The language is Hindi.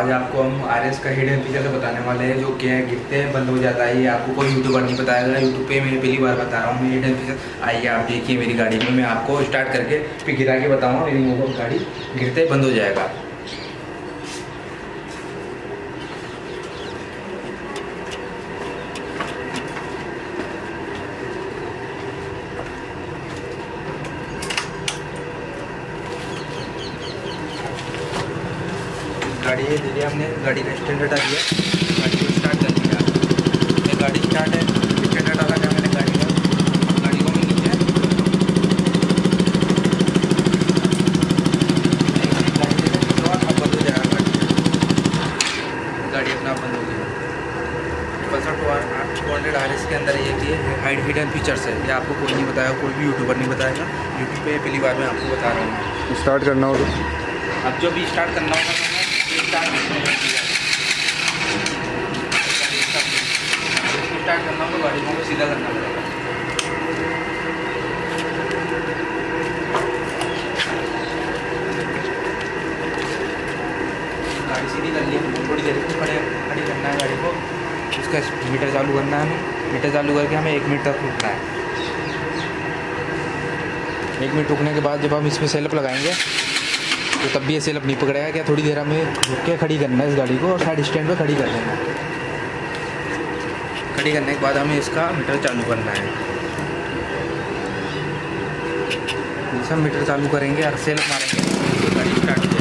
आज आपको हम RS का हिडन फीचर बताने वाले हैं, जो क्या गिरते हैं बंद हो जाता है। ये आपको कोई यूट्यूबर नहीं बताएगा, यूट्यूब पे मैं पहली बार बता रहा हूँ मैं हिडन फीचर। आइए आप देखिए मेरी गाड़ी में, मैं आपको स्टार्ट करके फिर गिरा के बताऊँगा। मेरी मोबाइल गाड़ी गिरते ही बंद हो जाएगा। गाड़ी ये दे दिया हमने, गाड़ी का स्टैंड हटा दिया, गाड़ी को स्टार्ट कर दिया। ये गाड़ी स्टार्ट है, स्टैंड हटा दिया मैंने गाड़ी को मैं नीचे अब बंद हो जाएगा। गाड़ी अपना बंद हो गई। पल्सर 200 RS के अंदर ये कि हाइड हिडन फीचर्स है, ये आपको कोई नहीं बताएगा, कोई भी यूट्यूबर नहीं बताएगा। यूट्यूब पे पहली बार मैं आपको बता रहा हूँ। स्टार्ट करना हो तो अब जो भी स्टार्ट करना होगा स्टार्ट करना होगा, गाड़ी को सीधा करना पड़ेगा। गाड़ी सीधी कर ली, थोड़ी देर खड़ी करना है गाड़ी को। उसका मीटर चालू करना है हमें, मीटर चालू करके हमें 1 मिनट तक रुकना है। 1 मिनट रुकने के बाद जब हम इसमें सेल्फ लगाएंगे तो तब भी ये सेल्फ नहीं पकड़ेगा। क्या थोड़ी देर हमें रुक के खड़ी करना है इस गाड़ी को और साइड स्टैंड पे खड़ी कर देना है। खड़ी करने के बाद हमें इसका मीटर चालू करना है। जैसे हम मीटर चालू करेंगे और सेल्फ मारेंगे तो गाड़ी स्टार्ट